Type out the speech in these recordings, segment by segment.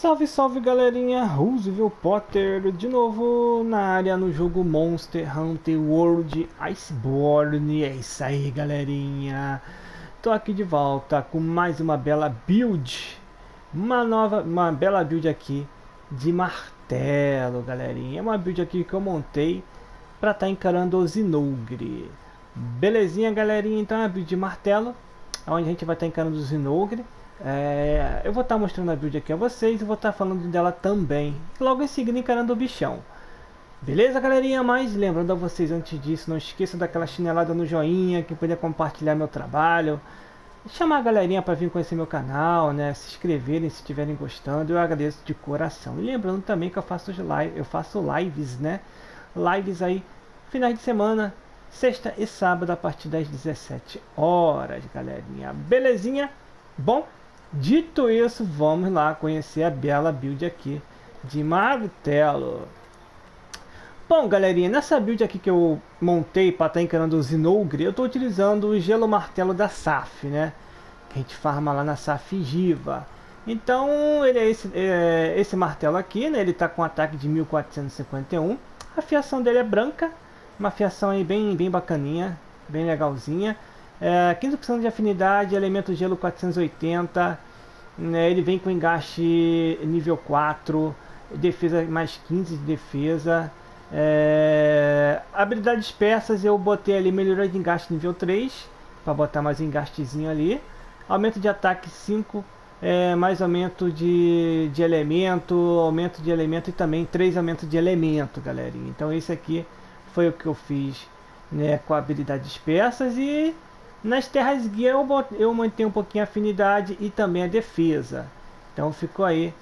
Salve, salve galerinha, Roosevelt Potter de novo na área no jogo Monster Hunter World Iceborne. É isso aí galerinha, tô aqui de volta com mais uma bela build, uma bela build aqui de martelo galerinha. É uma build aqui que eu montei para estar encarando o Zinogre. Belezinha galerinha, então é a build de martelo, onde a gente vai estar encarando o Zinogre. Eu vou estar mostrando a build aqui a vocês e vou estar falando dela também, logo em seguida encarando o bichão. Beleza galerinha? Mas lembrando a vocês, antes disso, não esqueça daquela chinelada no joinha, que poder compartilhar meu trabalho, chamar a galerinha para vir conhecer meu canal, né? Se inscreverem se estiverem gostando, eu agradeço de coração. E lembrando também que eu faço lives, né? Lives aí, finais de semana, sexta e sábado a partir das 17 horas, galerinha. Belezinha? Bom, dito isso, vamos lá conhecer a bela build aqui de martelo. Bom galerinha, nessa build aqui que eu montei para estar encarando o Zinogre, eu estou utilizando o gelo martelo da SAF, né? Que a gente farma lá na SAF Giva. Então ele é esse martelo aqui, né? Ele está com um ataque de 1451. A fiação dele é branca, uma fiação aí bem bacaninha, bem legalzinha. 15% de afinidade, elemento gelo 480, né, ele vem com engaste nível 4, defesa mais 15 de defesa. Habilidades dispersas eu botei ali melhoria de engaste nível 3, para botar mais um engastezinho ali. Aumento de ataque 5, mais aumento de elemento e também 3 aumentos de elemento, galerinha. Então esse aqui foi o que eu fiz, né, com a habilidade dispersas. E nas terras guia eu mantenho um pouquinho a afinidade e também a defesa. Então ficou aí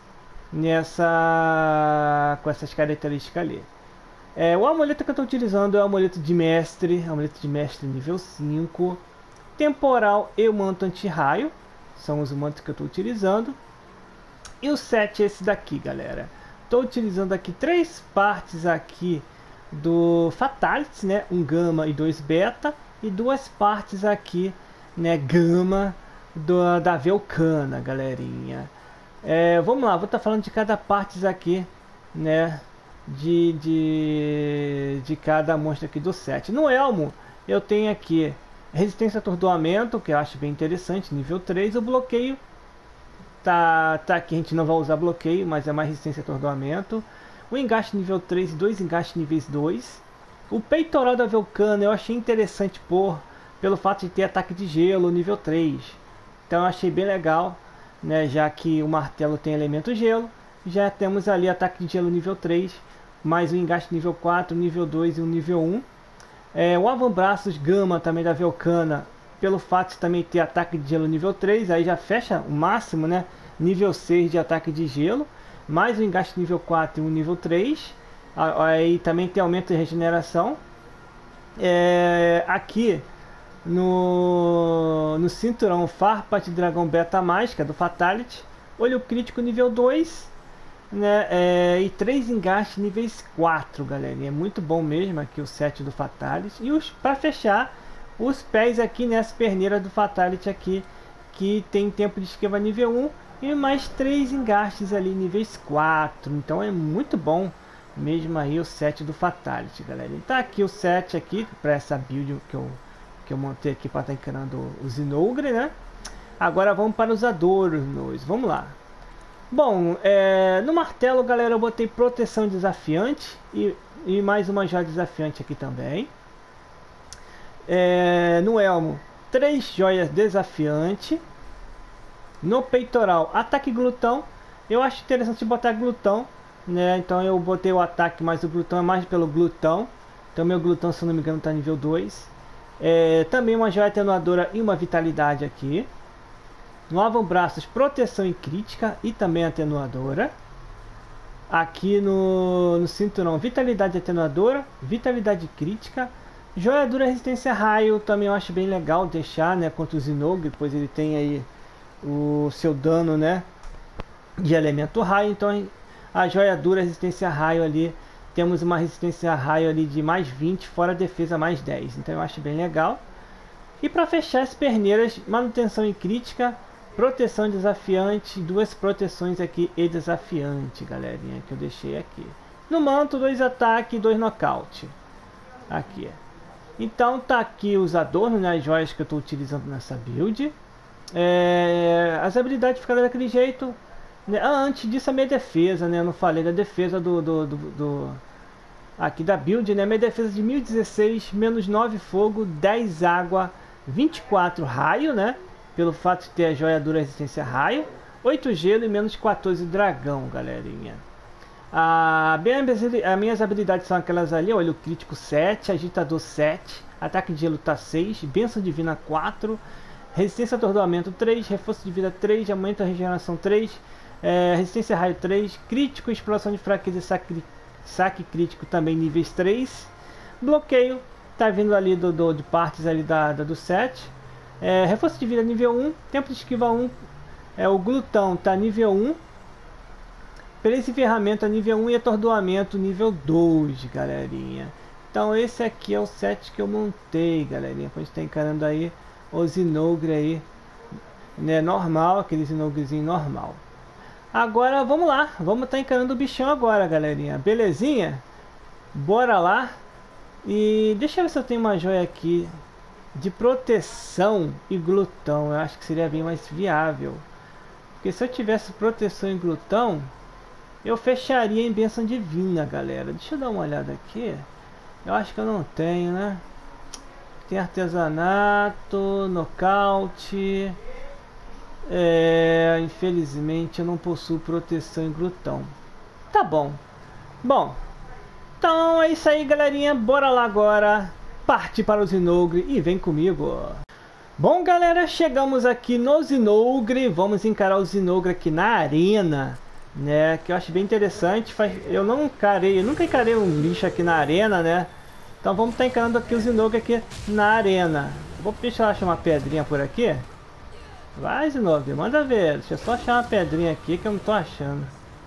com essas características ali. O amuleto que eu estou utilizando é o amuleto de mestre nível 5. Temporal e o manto anti-raio são os mantos que eu estou utilizando. E o 7 é esse daqui, galera. Estou utilizando aqui 3 partes aqui do Fatality, né? Um gama e 2 beta. E 2 partes aqui, né, gama da Velcana, galerinha. Vamos lá, vou estar falando de cada parte aqui, né, de cada monstro aqui do set. No elmo, eu tenho aqui resistência a atordoamento, que eu acho bem interessante, nível 3. O bloqueio tá aqui, a gente não vai usar bloqueio, mas é mais resistência a atordoamento. O engaste nível 3 e 2 engastes níveis 2. O peitoral da Velcana eu achei interessante pelo fato de ter ataque de gelo nível 3. Então eu achei bem legal, né, já que o martelo tem elemento gelo. Já temos ali ataque de gelo nível 3, mais um engaste nível 4, nível 2 e um nível 1. O avambraços gama também da Velcana, pelo fato de também ter ataque de gelo nível 3, aí já fecha o máximo, né, nível 6 de ataque de gelo. Mais um engaste nível 4 e um nível 3. Aí também tem aumento de regeneração. Aqui no cinturão Farpat Dragão Beta Mágica do Fatality, olho crítico nível 2, né, e 3 engastes níveis 4, galera. É muito bom mesmo aqui o set do Fatality. E para fechar, os pés aqui nessa perneira do Fatality aqui, que tem tempo de esquiva nível 1 e mais 3 engastes ali níveis 4. Então é muito bom mesmo aí o set do Fatality, galera. Tá aqui o set aqui para essa build que eu montei aqui para estar encarando o Zinogre, né? Agora vamos para os adornos, vamos lá. Bom, no martelo, galera, eu botei proteção desafiante e mais uma joia desafiante aqui também. No elmo, 3 joias desafiante. No peitoral, ataque glutão. Eu acho interessante botar glutão, né? Então eu botei o ataque, mas o glutão é mais pelo glutão. Então meu glutão, se não me engano, está nível 2. Também uma joia atenuadora e uma vitalidade aqui. No avambraços, proteção e crítica e também atenuadora. Aqui no cinturão, vitalidade atenuadora, vitalidade crítica. Joia dura resistência a raio, também eu acho bem legal deixar, né, contra o Zinogre, pois ele tem aí o seu dano, né, de elemento raio. Então a joia dura resistência a raio ali, temos uma resistência a raio ali de mais 20, fora defesa mais 10. Então eu acho bem legal. E para fechar as perneiras, manutenção e crítica, proteção desafiante, 2 proteções aqui e desafiante, galerinha, que eu deixei aqui. No manto, 2 ataque e 2 nocaute. Aqui. Então tá aqui os adornos, né, as joias que eu estou utilizando nessa build. As habilidades ficaram daquele jeito. Antes disso a minha defesa, né, eu não falei da defesa aqui da build, né, minha defesa de 1016, menos 9 fogo, 10 água, 24 raio, né, pelo fato de ter a joia dura resistência a raio, 8 gelo e menos 14 dragão, galerinha. As minhas habilidades são aquelas ali, olha, o crítico 7, agitador 7, ataque de gelo tá 6, bênção divina 4, resistência a atordoamento 3, reforço de vida 3, aumento da regeneração 3, resistência a raio 3, crítico, exploração de fraqueza e saque crítico também níveis 3, bloqueio, tá vindo ali de partes ali do 7, reforço de vida nível 1, tempo de esquiva 1, o glutão tá nível 1, perícia e ferramenta nível 1 e atordoamento nível 2, galerinha. Então esse aqui é o set que eu montei, galerinha. A gente tá encarando aí o Zinogre aí, né, normal, aquele Zinogrezinho normal. Agora vamos lá, vamos estar encarando o bichão agora, galerinha. Belezinha? Bora lá. E deixa eu ver se eu tenho uma joia aqui de proteção e glutão. Eu acho que seria bem mais viável. Porque se eu tivesse proteção e glutão, eu fecharia em bênção divina, galera. Deixa eu dar uma olhada aqui. Eu acho que eu não tenho, né? Tem artesanato, nocaute. Infelizmente eu não possuo proteção e glutão. Tá bom. Bom, então é isso aí, galerinha. Bora lá agora partir para o Zinogre e vem comigo. Bom, galera, chegamos aqui no Zinogre. Vamos encarar o Zinogre aqui na arena, né, que eu acho bem interessante. Eu nunca encarei um bicho aqui na arena, né? Então vamos estar encarando aqui o Zinogre aqui na arena. Deixa eu achar uma pedrinha por aqui. Vai, Zinogre, manda ver. Deixa eu só achar uma pedrinha aqui que eu não tô achando.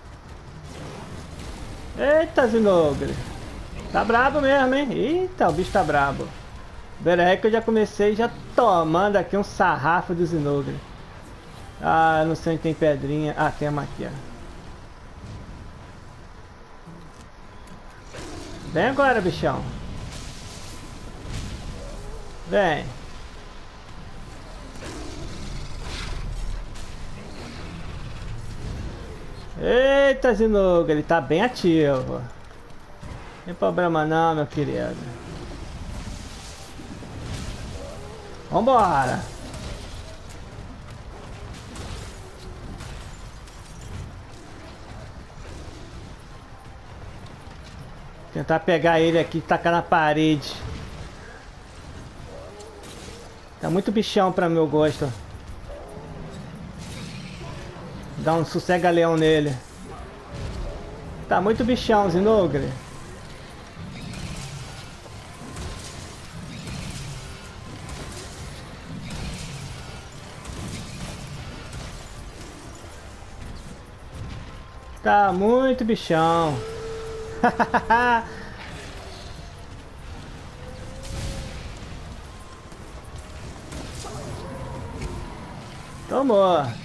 Eita, Zinogre, tá brabo mesmo, hein? Eita, o bicho tá brabo. Pera aí que eu já comecei já tomando aqui um sarrafo do Zinogre. Não sei onde tem pedrinha. Tem uma aqui, ó. Vem agora, bichão. Vem. Eita, Zinogre, ele tá bem ativo. Não tem problema não, meu querido. Vambora. Tentar pegar ele aqui e tacar na parede. Tá muito bichão pra meu gosto. Dá um sossega-leão nele. Tá muito bichão, Zinogre. Tá muito bichão. Tomou.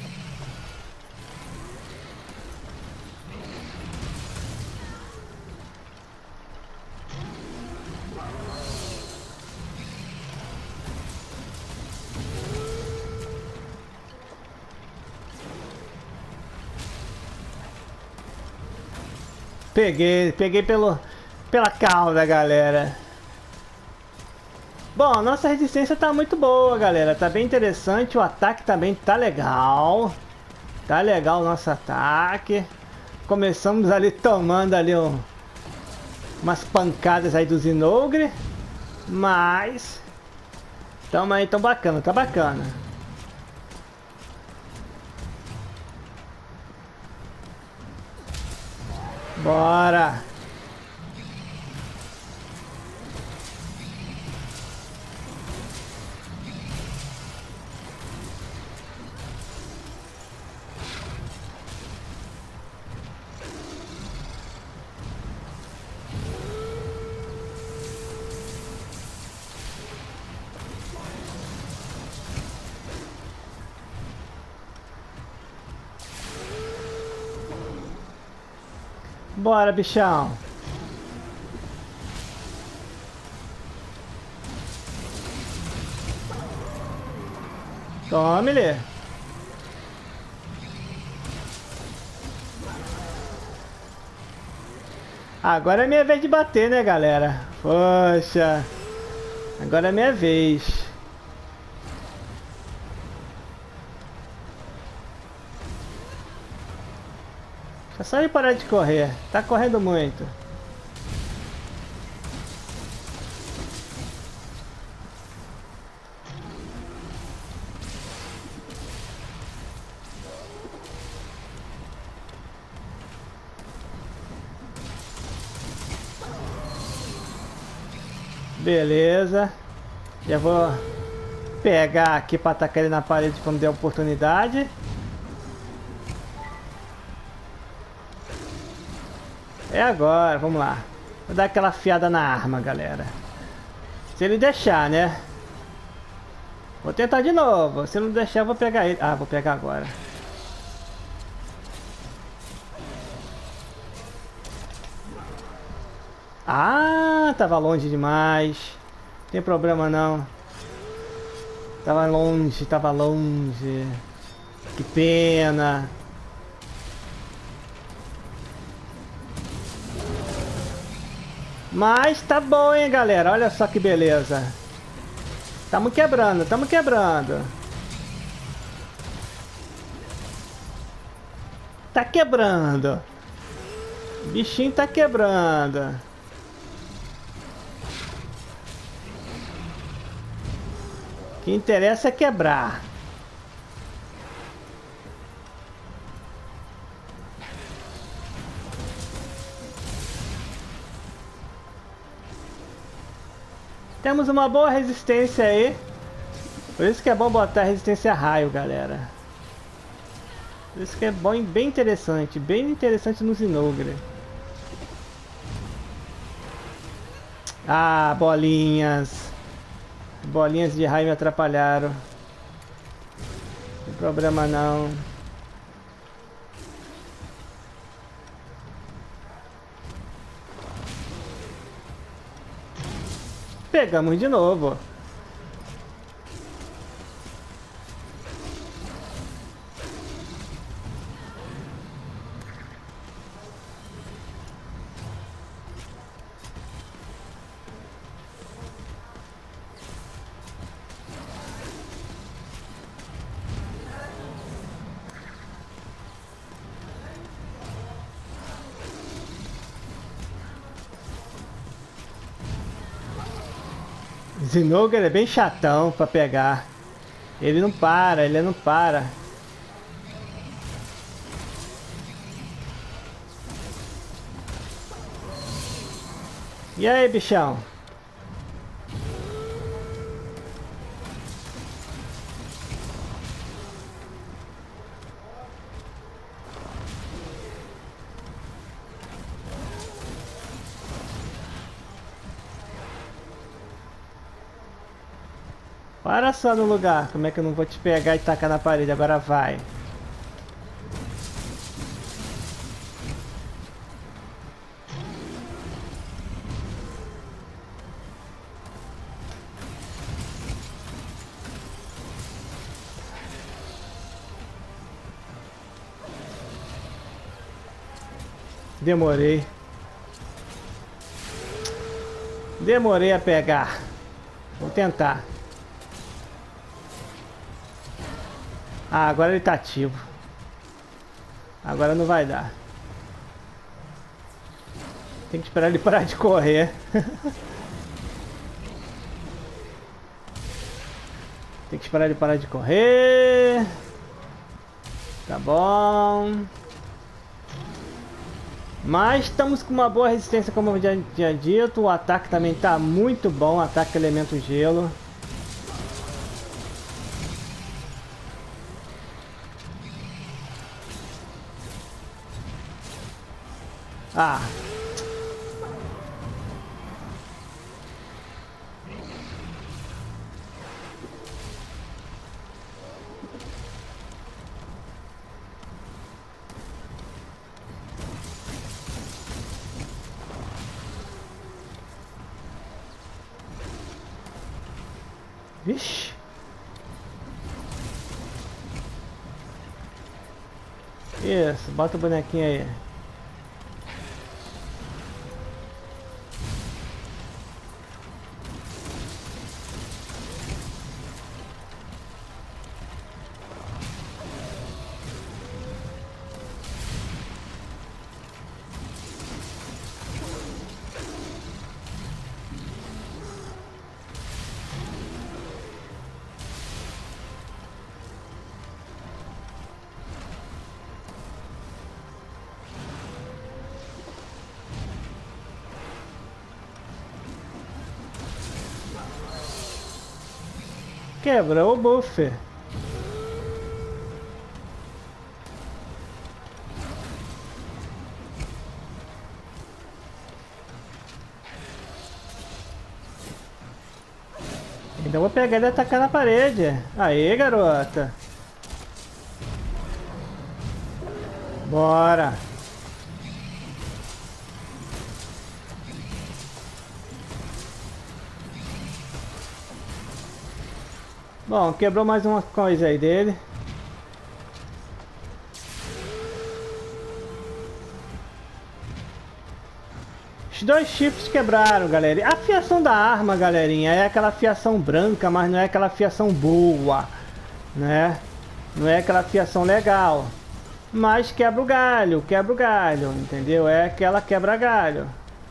Peguei pela cauda, galera. Bom, nossa resistência tá muito boa, galera. Tá bem interessante. O ataque também tá legal. Tá legal o nosso ataque. Começamos ali tomando ali umas pancadas aí do Zinogre. Mas tamo aí, tão bacana, tá bacana. Bora! Bora, bichão. Tome-lhe. Agora é minha vez de bater, né, galera? Poxa. Agora é minha vez. É só ele parar de correr. Tá correndo muito. Beleza. Já vou pegar aqui para atacar ele na parede quando der oportunidade. É agora, vamos lá. Vou dar aquela afiada na arma, galera. Se ele deixar, né? Vou tentar de novo. Se não deixar, eu vou pegar ele. Ah, vou pegar agora. Ah, tava longe demais. Não tem problema não. Tava longe, tava longe. Que pena. Mas tá bom, hein, galera. Olha só que beleza. Tamo quebrando, tamo quebrando. Tá quebrando. O bichinho tá quebrando. O que interessa é quebrar. Temos uma boa resistência aí. Por isso que é bom botar resistência a raio, galera. Por isso que é bom e bem interessante no Zinogre. Ah, bolinhas. Bolinhas de raio me atrapalharam. Não tem problema não. Pegamos de novo. Zinogre é bem chatão pra pegar. Ele não para, ele não para. E aí, bichão? Para só no lugar. Como é que eu não vou te pegar e tacar na parede? Agora vai. Demorei. Demorei a pegar. Vou tentar. Ah, agora ele tá ativo. Agora não vai dar. Tem que esperar ele parar de correr. Tem que esperar ele parar de correr. Tá bom. Mas estamos com uma boa resistência, como eu já tinha dito. O ataque também tá muito bom. Ataque elemento gelo. Ah. Vixe. Isso, bota o bonequinho aí. Quebrou o buffer. Ainda vou pegar ele e atacar na parede. Aê, garota. Bora. Bom, quebrou mais uma coisa aí dele. Os dois chifres quebraram, galera. A fiação da arma, galerinha, é aquela fiação branca, mas não é aquela fiação boa, né? Não é aquela fiação legal. Mas quebra o galho, entendeu? É aquela quebra-galho.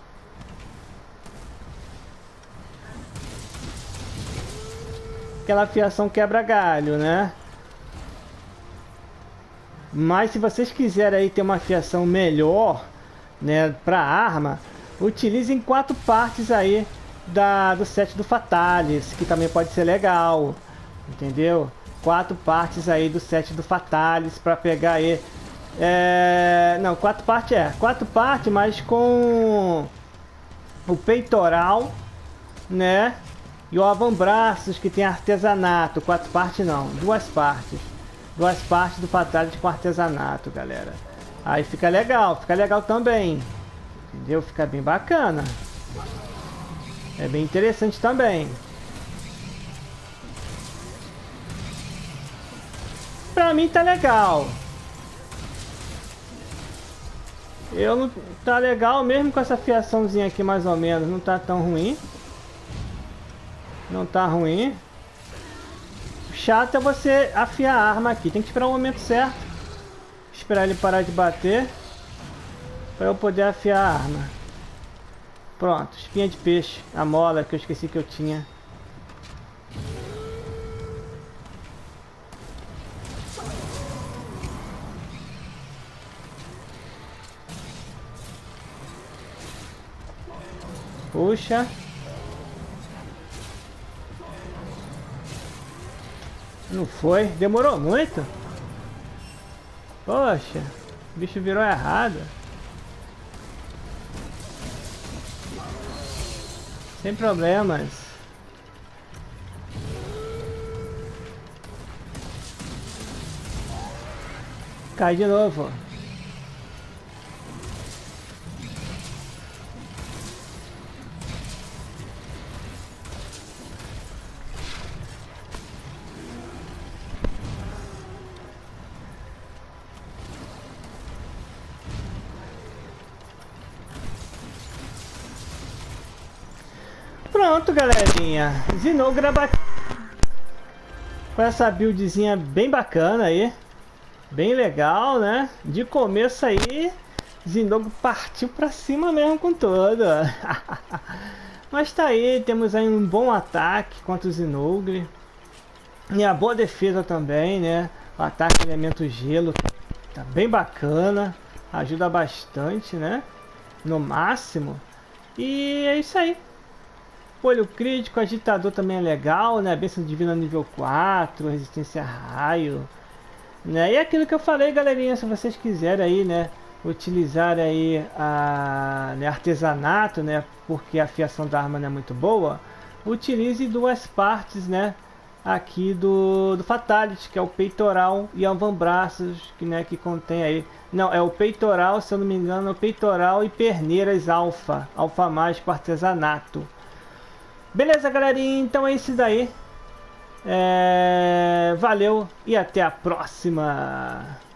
Aquela fiação quebra-galho, né? Mas se vocês quiserem aí ter uma fiação melhor, né, para arma, utilizem 4 partes aí do set do Fatalis, que também pode ser legal, entendeu? 4 partes aí do set do Fatalis para pegar aí. Não, 4 partes, mas com o peitoral, né? E o avambraços, que tem artesanato. 4 partes não, 2 partes. 2 partes do Fatalis com artesanato, galera. Aí fica legal também. Entendeu? Fica bem bacana. É bem interessante também. Pra mim tá legal. Eu não tá legal mesmo com essa fiaçãozinha aqui, mais ou menos. Não tá tão ruim. Não tá ruim. O chato é você afiar a arma aqui. Tem que esperar o momento certo. Esperar ele parar de bater. Para eu poder afiar a arma. Pronto. Espinha de peixe. A mola que eu esqueci que eu tinha. Puxa. Não foi? Demorou muito? Poxa, o bicho virou errado. Sem problemas. Cai de novo. Pronto, galerinha. Zinogre com essa buildzinha bem bacana aí. Bem legal, né? De começo aí, Zinogre partiu pra cima mesmo com tudo. Mas tá aí, temos aí um bom ataque contra o Zinogre. E a boa defesa também, né? O ataque elemento gelo tá bem bacana. Ajuda bastante, né? No máximo. E é isso aí. Olho crítico, agitador também é legal, né? Bênção divina nível 4, resistência a raio, né? E aquilo que eu falei, galerinha, se vocês quiserem aí, né, utilizar aí artesanato, né, porque a fiação da arma não é muito boa, utilize 2 partes, né, aqui do Fatalis, que é o peitoral e avambraços, que, né, que contém aí, não, é o peitoral, se eu não me engano, é o peitoral e perneiras alfa mais com artesanato. Beleza, galerinha, então é isso daí. Valeu e até a próxima!